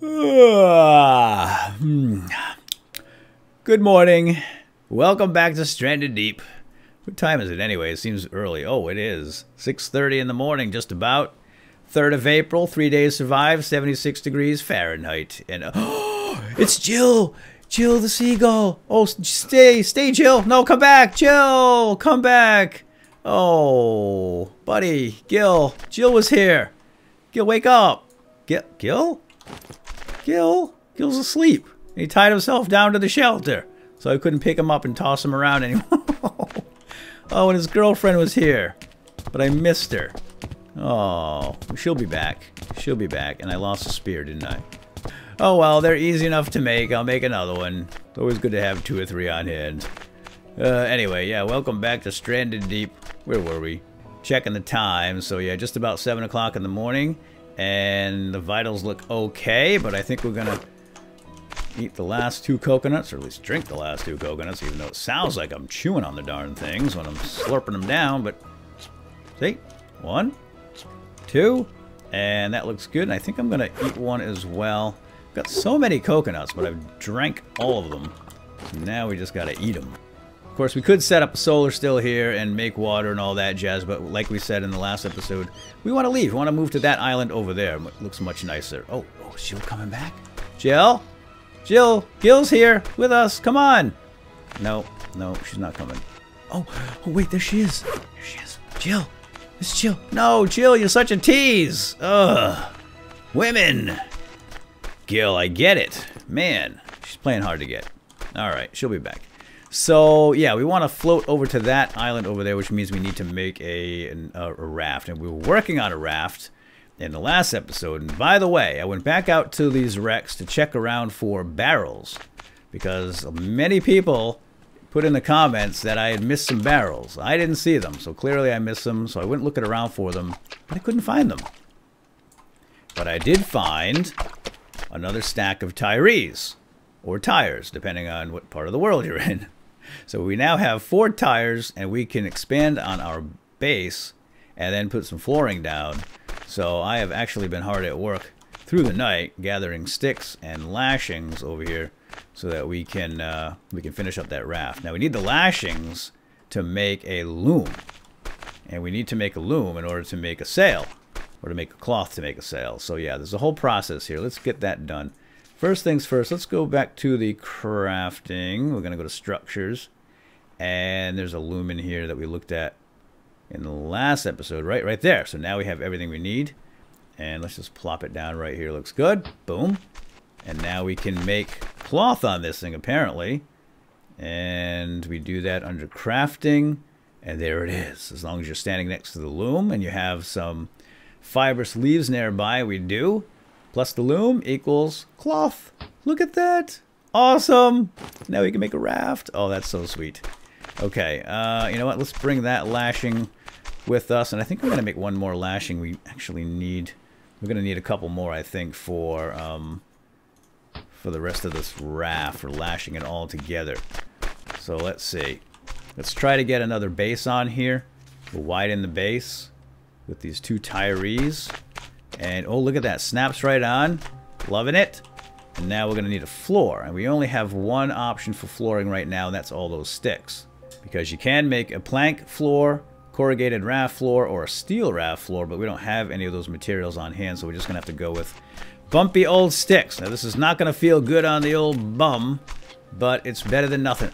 Good morning. Welcome back to Stranded Deep. What time is it anyway? It seems early. Oh, it is 6:30 in the morning, just about. 3rd of April, 3 days survived, 76 degrees Fahrenheit. And it's Jill! Jill the seagull! Oh, stay, Jill! No, come back! Jill! Come back! Oh, buddy, Gil. Jill was here. Gil, wake up! Gil? Gil's asleep. He tied himself down to the shelter, so I couldn't pick him up and toss him around anymore. Oh, and his girlfriend was here, but I missed her. Oh, she'll be back. She'll be back, and I lost a spear, didn't I? Oh well, they're easy enough to make. I'll make another one. It's always good to have 2 or 3 on hand. Anyway, yeah, welcome back to Stranded Deep. Where were we? Checking the time. So yeah, just about 7 o'clock in the morning. And the vitals look okay, but I think we're gonna eat the last 2 coconuts, or at least drink the last 2 coconuts, even though it sounds like I'm chewing on the darn things when I'm slurping them down, but see? 1, 2, and that looks good. And I think I'm gonna eat one as well. Got so many coconuts, but I've drank all of them. So now we just gotta eat them. Of course, we could set up a solar still here and make water and all that jazz, but like we said in the last episode, we want to leave. We want to move to that island over there. It looks much nicer. Oh, is Jill coming back? Jill? Jill, Gil's here with us. Come on. No, she's not coming. Oh, wait, there she is. There she is. Jill. It's Jill. No, Jill, you're such a tease. Ugh. Women. Gil, I get it. Man, she's playing hard to get. All right, she'll be back. So, yeah, we want to float over to that island over there, which means we need to make a raft. And we were working on a raft in the last episode. And by the way, I went back out to these wrecks to check around for barrels, because many people put in the comments that I had missed some barrels. I didn't see them, so clearly I missed them. So I went looking around for them, but I couldn't find them. But I did find another stack of tires, or tires, depending on what part of the world you're in. So we now have 4 tires, and we can expand on our base and then put some flooring down. So I have actually been hard at work through the night gathering sticks and lashings over here so that we can finish up that raft. Now we need the lashings to make a loom, and we need to make a loom in order to make a sail, or to make a cloth to make a sail. So yeah, there's a whole process here. Let's get that done. First things first, let's go back to the crafting. We're going to go to structures. And there's a loom in here that we looked at in the last episode. Right there. So now we have everything we need. And let's just plop it down right here. Looks good. Boom. And now we can make cloth on this thing, apparently. And we do that under crafting. And there it is. As long as you're standing next to the loom and you have some fibrous leaves nearby, we do. Plus the loom equals cloth. Look at that. Awesome. Now we can make a raft. Oh, that's so sweet. Okay, you know what? Let's bring that lashing with us. And I think we're going to make one more lashing. We actually need... We're going to need a couple more, I think, for the rest of this raft, for lashing it all together. So let's see. Let's try to get another base on here. We'll widen the base with these 2 tires. And oh, look at that. Snaps right on. Loving it. And now we're going to need a floor. And we only have one option for flooring right now, and that's all those sticks. Because you can make a plank floor, corrugated raft floor, or a steel raft floor, but we don't have any of those materials on hand, so we're just going to have to go with bumpy old sticks. Now, this is not going to feel good on the old bum, but it's better than nothing.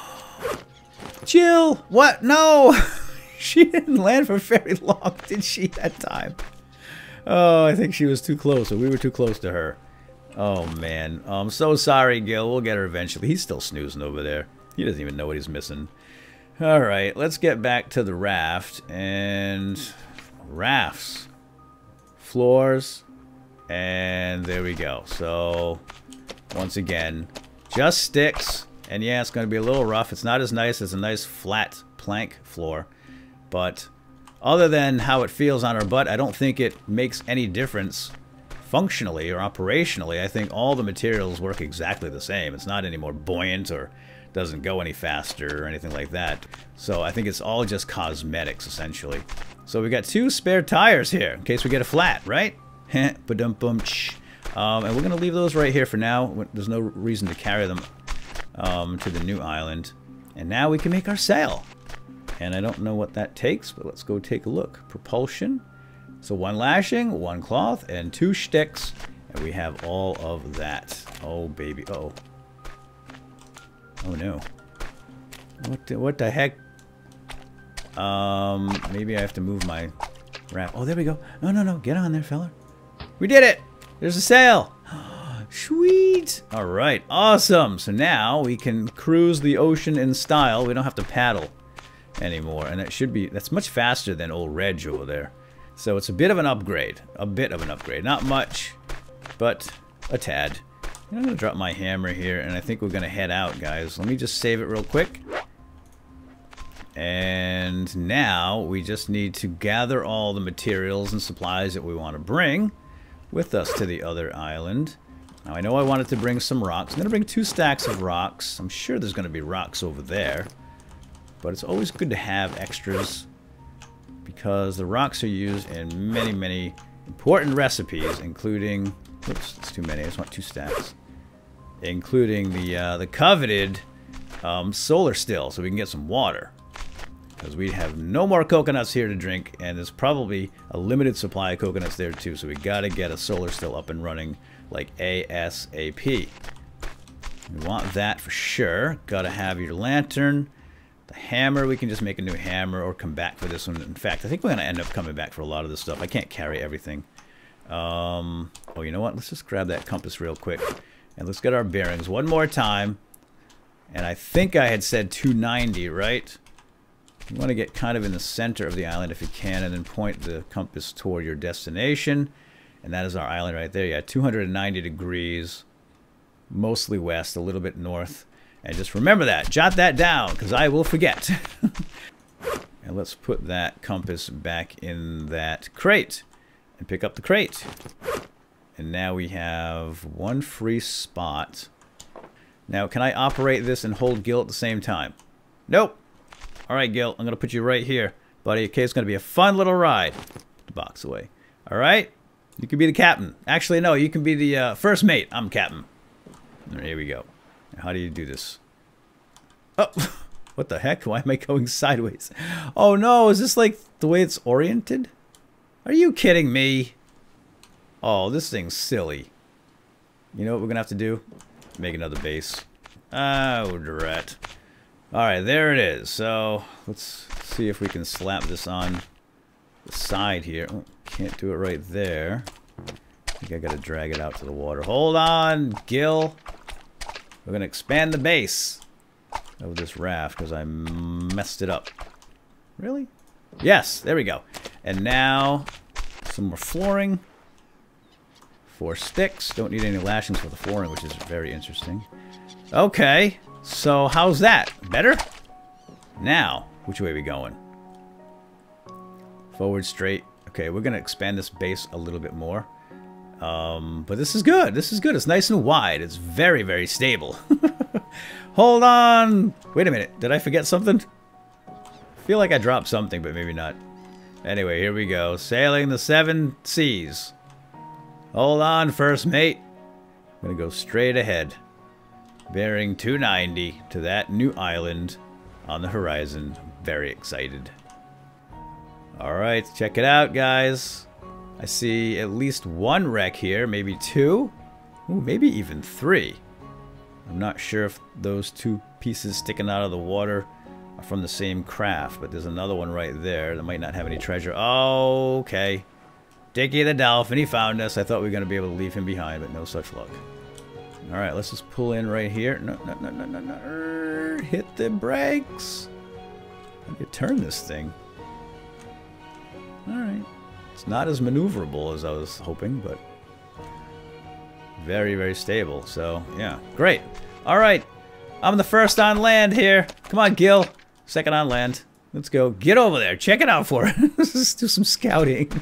Jill! What? No! She didn't land for very long, did she, that time? Oh, I think she was too close, or we were too close to her. Oh, man. I'm so sorry, Gil. We'll get her eventually. He's still snoozing over there. He doesn't even know what he's missing. All right, let's get back to the raft. And rafts. Floors. And there we go. So, once again, just sticks. And yeah, it's going to be a little rough. It's not as nice as a nice flat plank floor. But other than how it feels on our butt, I don't think it makes any difference functionally or operationally. I think all the materials work exactly the same. It's not any more buoyant or doesn't go any faster or anything like that. So I think it's all just cosmetics, essentially. So we got 2 spare tires here in case we get a flat, right? Ba-dum-bum-ch. And we're going to leave those right here for now. There's no reason to carry them to the new island. And now we can make our sail. And I don't know what that takes, but let's go take a look. Propulsion. So 1 lashing, 1 cloth, and 2 sticks. And we have all of that. Oh, baby. Uh-oh. Oh, no. What the heck? Maybe I have to move my raft. Oh, there we go. No. Get on there, fella. We did it! There's a sail! Sweet! Alright, awesome! So now we can cruise the ocean in style. We don't have to paddle anymore. And that's much faster than old Reg over there. So it's a bit of an upgrade. A bit of an upgrade. Not much, but a tad. I'm going to drop my hammer here, and I think we're going to head out, guys. Let me just save it real quick. And now we just need to gather all the materials and supplies that we want to bring with us to the other island. Now, I know I wanted to bring some rocks. I'm going to bring 2 stacks of rocks. I'm sure there's going to be rocks over there. But it's always good to have extras, because the rocks are used in many, many important recipes, including... Oops, it's too many. I just want 2 stacks. Including the coveted solar still, so we can get some water. Because we have no more coconuts here to drink, and there's probably a limited supply of coconuts there too, so we gotta get a solar still up and running like ASAP. We want that for sure. Gotta have your lantern. The hammer, we can just make a new hammer or come back for this one. In fact, I think we're gonna end up coming back for a lot of this stuff. I can't carry everything. Oh, you know what? Let's just grab that compass real quick. And let's get our bearings one more time. And I think I had said 290, right? You want to get kind of in the center of the island if you can, and then point the compass toward your destination. And that is our island right there. Yeah, 290 degrees, mostly west, a little bit north. And just remember that. Jot that down, because I will forget. And let's put that compass back in that crate. And pick up the crate. And now we have 1 free spot. Now, can I operate this and hold Gil at the same time? Nope. Alright, Gil, I'm going to put you right here, buddy. Okay, it's going to be a fun little ride. Put the box away. Alright? You can be the captain. Actually, no, you can be the first mate. I'm captain. There, here we go. Now, how do you do this? Oh, what the heck? Why am I going sideways? Oh, no, is this like the way it's oriented? Are you kidding me? Oh, this thing's silly. You know what we're going to have to do? Make another base. Oh, drat. Alright, there it is. So, let's see if we can slap this on the side here. Oh, can't do it right there. I think I gotta drag it out to the water. Hold on, Gil. We're gonna expand the base of this raft because I messed it up. Really? Yes, there we go. And now, some more flooring. 4 sticks. Don't need any lashings for the flooring, which is very interesting. Okay. So, how's that? Better? Now, which way are we going? Forward, straight. Okay, we're going to expand this base a little bit more. But this is good. This is good. It's nice and wide. It's very, very stable. Hold on. Wait a minute. Did I forget something? I feel like I dropped something, but maybe not. Anyway, here we go. Sailing the 7 seas. Hold on, first mate. I'm going to go straight ahead. Bearing 290 to that new island on the horizon. Very excited. Alright, check it out, guys. I see at least 1 wreck here, maybe 2. Ooh, maybe even 3. I'm not sure if those 2 pieces sticking out of the water are from the same craft, but there's another one right there that might not have any treasure. Oh, okay. Dickie the Dolphin, he found us. I thought we were going to be able to leave him behind, but no such luck. Alright, let's just pull in right here. No. Hit the brakes. How do you turn this thing? Alright. It's not as maneuverable as I was hoping, but very, very stable. So, yeah. Great. Alright. I'm the first on land here. Come on, Gil. Second on land. Let's go. Get over there. Check it out for it. Let's do some scouting.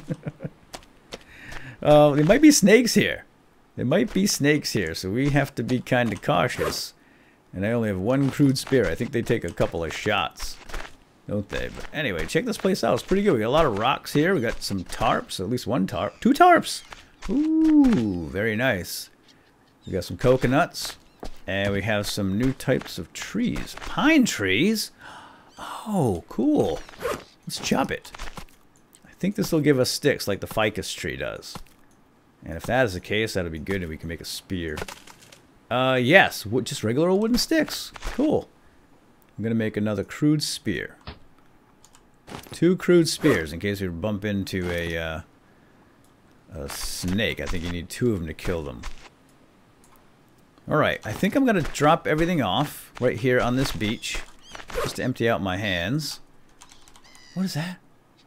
There might be snakes here. There might be snakes here, so we have to be kind of cautious. And I only have 1 crude spear. I think they take a couple of shots, don't they? But anyway, check this place out. It's pretty good. We got a lot of rocks here. We got some tarps, at least 1 tarp. 2 tarps! Ooh, very nice. We got some coconuts. And we have some new types of trees. Pine trees? Oh, cool. Let's chop it. I think this will give us sticks like the ficus tree does. And if that is the case, that'll be good and we can make a spear. Yes, just regular old wooden sticks. Cool. I'm going to make another crude spear. 2 crude spears in case we bump into a snake. I think you need 2 of them to kill them. Alright, I think I'm going to drop everything off right here on this beach. Just to empty out my hands. What is that?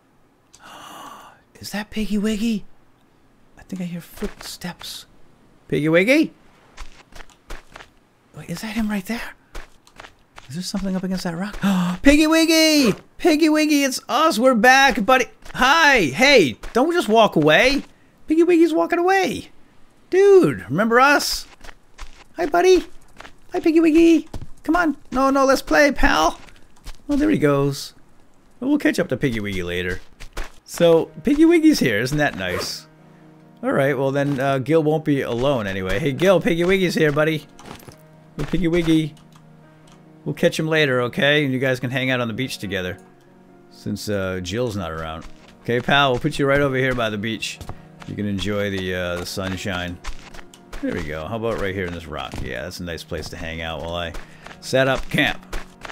Is that Piggy Wiggy? I think I hear footsteps. Piggy Wiggy? Wait, is that him right there? Is there something up against that rock? Piggy Wiggy! Piggy Wiggy, it's us. We're back, buddy. Hi. Hey, don't just walk away. Piggy Wiggy's walking away. Dude, remember us? Hi, buddy. Hi, Piggy Wiggy. Come on. No, let's play, pal. Oh, there he goes. Well, we'll catch up to Piggy Wiggy later. So, Piggy Wiggy's here. Isn't that nice? Alright, well then Gil won't be alone anyway. Hey, Gil, Piggy Wiggy's here, buddy. Hey, Piggy Wiggy. We'll catch him later, okay? And you guys can hang out on the beach together. Since Jill's not around. Okay, pal, we'll put you right over here by the beach. You can enjoy the sunshine. There we go. How about right here in this rock? Yeah, that's a nice place to hang out while I set up camp.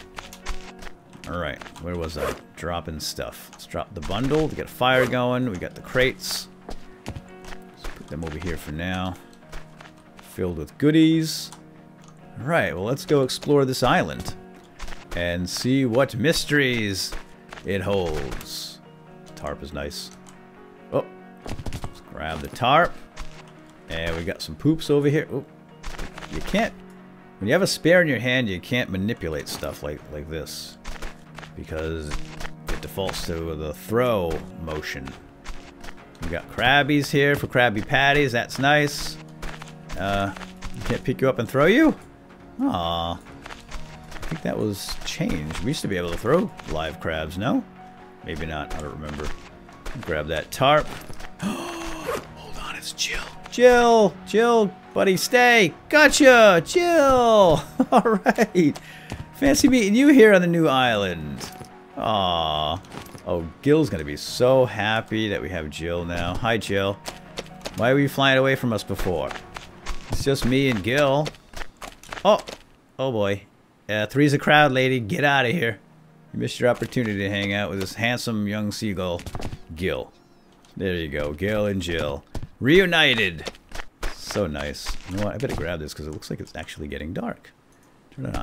Alright, where was I? Dropping stuff. Let's drop the bundle to get a fire going. We got the crates. Let's put them over here for now. Filled with goodies. Alright, well let's go explore this island. And see what mysteries it holds. Tarp is nice. Oh, let's grab the tarp. And we got some poops over here. Oh, you can't... When you have a spear in your hand, you can't manipulate stuff like this. Because it defaults to the throw motion. We got crabbies here for Krabby Patties. That's nice. Can't pick you up and throw you? Aw. I think that was changed. We used to be able to throw live crabs, no? Maybe not. I don't remember. Grab that tarp. Hold on, it's Jill. Jill, buddy, stay. Gotcha, Jill. All right. Fancy meeting you here on the new island. Aww. Oh, Gil's gonna be so happy that we have Jill now. Hi, Jill. Why were you flying away from us before? It's just me and Gil. Oh boy. 3's a crowd, lady. Get out of here. You missed your opportunity to hang out with this handsome young seagull, Gil. There you go, Gil and Jill. Reunited. So nice. You know what? I better grab this because it looks like it's actually getting dark. Turn it on.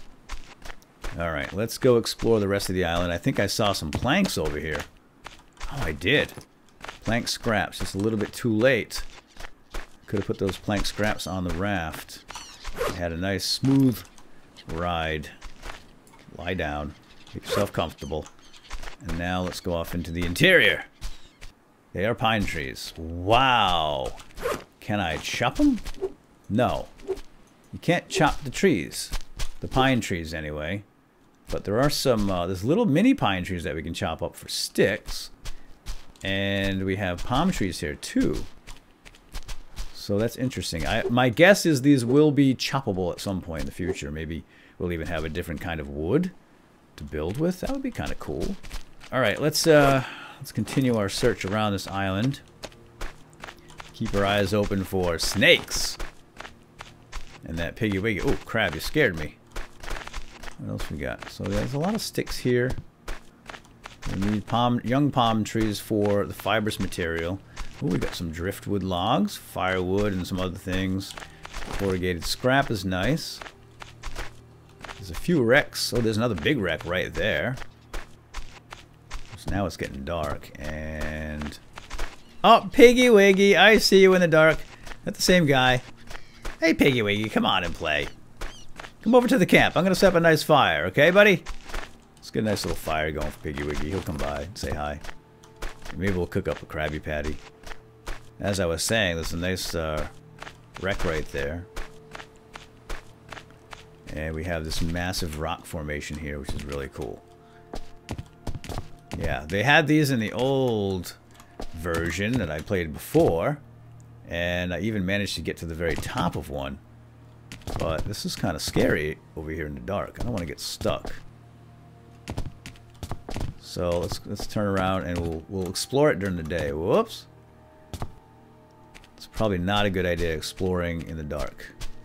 Alright, let's go explore the rest of the island. I think I saw some planks over here. Oh, I did. Plank scraps. Just a little bit too late. Could have put those plank scraps on the raft. I had a nice smooth ride. Lie down. Make yourself comfortable. And now let's go off into the interior. They are pine trees. Wow. Can I chop them? No. You can't chop the trees. The pine trees, anyway. But there are some, there's little mini pine trees that we can chop up for sticks. And we have palm trees here, too. So that's interesting. My guess is these will be choppable at some point in the future. Maybe we'll even have a different kind of wood to build with. That would be kind of cool. All right, let's continue our search around this island. Keep our eyes open for snakes. And that Piggy Wiggy. Oh, crab, you scared me. What else we got? So there's a lot of sticks here. We need young palm trees for the fibrous material. Oh, we got some driftwood logs, firewood, and some other things. Corrugated scrap is nice. There's a few wrecks. Oh, there's another big wreck right there. So now it's getting dark. And... oh, Piggy Wiggy, I see you in the dark. That's the same guy. Hey, Piggy Wiggy, come on and play. Come over to the camp. I'm going to set up a nice fire, okay, buddy? Let's get a nice little fire going for Piggy Wiggy. He'll come by and say hi. Maybe we'll cook up a Krabby Patty. As I was saying, there's a nice wreck right there. And we have this massive rock formation here, which is really cool. Yeah, they had these in the old version that I played before. And I even managed to get to the very top of one. But this is kind of scary over here in the dark. I don't want to get stuck. So let's turn around and we'll explore it during the day. Whoops. It's probably not a good idea exploring in the dark.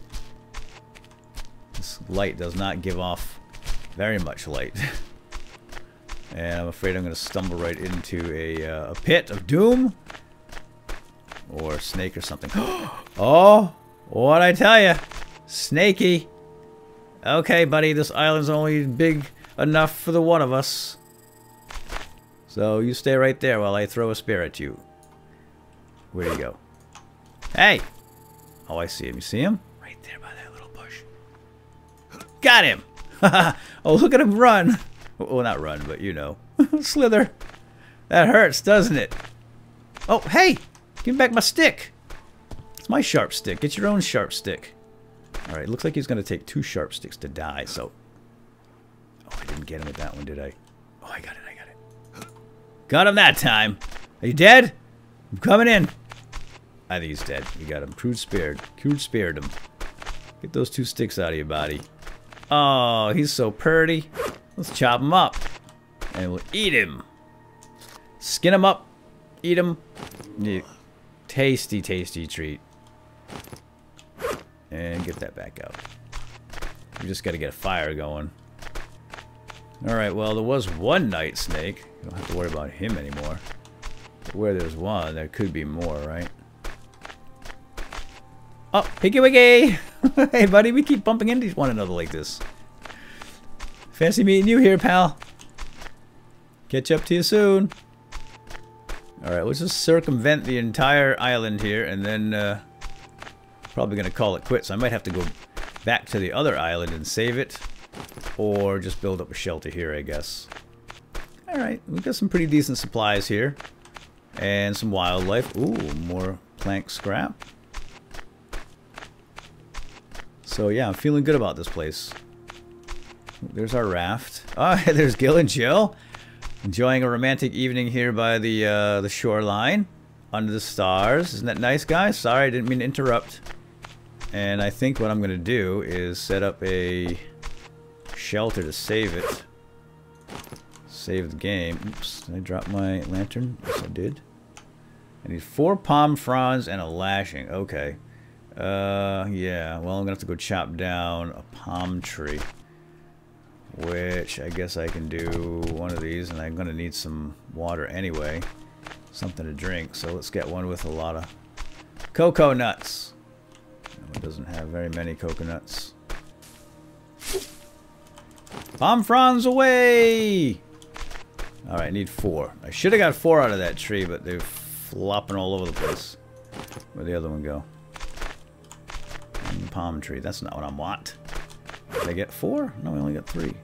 This light does not give off very much light. And I'm afraid I'm going to stumble right into a pit of doom. Or a snake or something. Oh, what'd I tell you? Snaky. Okay, buddy, this island's only big enough for the one of us. So you stay right there while I throw a spear at you. Where'd he go? Hey! Oh, I see him. You see him? Right there by that little bush. Got him! Oh, look at him run! Well, not run, but you know. Slither. That hurts, doesn't it? Oh, hey! Give me back my stick! It's my sharp stick. Get your own sharp stick. Alright, looks like he's going to take 2 sharp sticks to die, so... Oh, I didn't get him with that one, did I? Oh, I got it. Got him that time. Are you dead? I'm coming in. I think he's dead. You got him. Crude speared him. Get those 2 sticks out of your body. Oh, he's so purty. Let's chop him up. And we'll eat him. Skin him up. Eat him. Yeah. Tasty, tasty treat. And get that back out. We just got to get a fire going. Alright, well, there was one night snake. You don't have to worry about him anymore. But where there's one, there could be more, right? Oh, Piggy Wiggy! Hey, buddy, we keep bumping into one another like this. Fancy meeting you here, pal. Catch up to you soon. Alright, let's just circumvent the entire island here, and then probably going to call it quits. I might have to go back to the other island and save it. Or just build up a shelter here, I guess. Alright, we've got some pretty decent supplies here. And some wildlife. Ooh, more plank scrap. So yeah, I'm feeling good about this place. There's our raft. Oh, there's Gil and Jill. Enjoying a romantic evening here by the shoreline. Under the stars. Isn't that nice, guys? Sorry, I didn't mean to interrupt. And I think what I'm going to do is set up a... shelter to save it. Save the game. Oops, did I drop my lantern? Yes, I did. I need 4 palm fronds and a lashing. Okay. Yeah. Well, I'm gonna have to go chop down a palm tree. Which I guess I can do one of these, and I'm gonna need some water anyway. Something to drink. So let's get one with a lot of cocoa nuts. It doesn't have very many coconuts. Palm fronds away! Alright, I need 4. I should have got 4 out of that tree, but they're flopping all over the place. Where'd the other one go? Palm tree. That's not what I want. Did I get 4? No, we only got 3.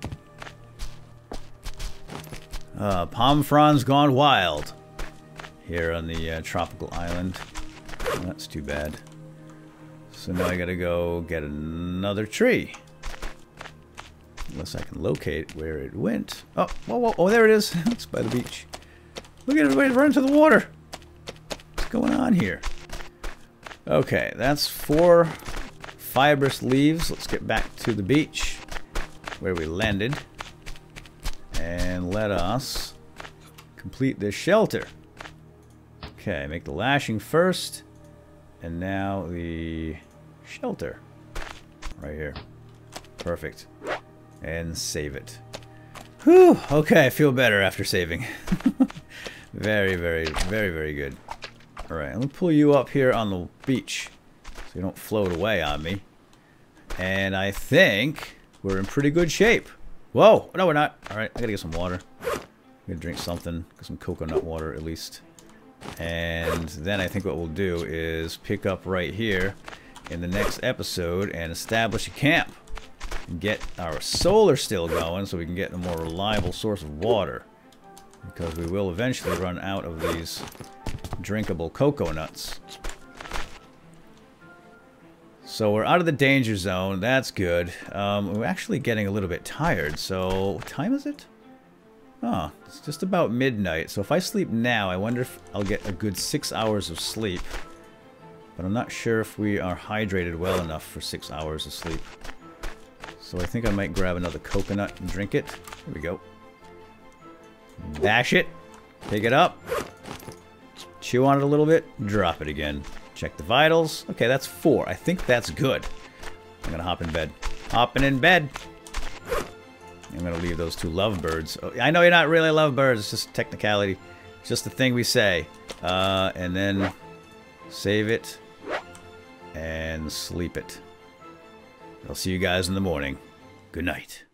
Palm fronds gone wild. Here on the tropical island. Oh, that's too bad. So now I gotta go get another tree. Unless I can locate where it went. Oh, whoa, whoa, oh, there it is. It's by the beach. Look at everybody running to the water. What's going on here? Okay, that's 4 fibrous leaves. Let's get back to the beach where we landed. And let us complete this shelter. Okay, make the lashing first. And now the shelter. Right here. Perfect. And save it. Whew, okay, I feel better after saving. Very, very, very, very good. Alright, let me pull you up here on the beach so you don't float away on me. And I think we're in pretty good shape. Whoa! No, we're not. Alright, I gotta get some water. I'm gonna drink something. Get some coconut water at least. And then I think what we'll do is pick up right here in the next episode and establish a camp. And get our solar still going so we can get a more reliable source of water. Because we will eventually run out of these drinkable cocoa nuts. So we're out of the danger zone. That's good. We're actually getting a little bit tired. So what time is it? Oh, it's just about midnight. So if I sleep now, I wonder if I'll get a good 6 hours of sleep But I'm not sure if we are hydrated well enough for 6 hours of sleep. So I think I might grab another coconut and drink it. Here we go. Bash it. Pick it up. Chew on it a little bit. Drop it again. Check the vitals. Okay, that's 4. I think that's good. I'm going to hop in bed. Hopping in bed. I'm going to leave those 2 lovebirds. Oh, I know you're not really lovebirds. It's just technicality. It's just the thing we say. And then save it. And sleep it. I'll see you guys in the morning. Good night.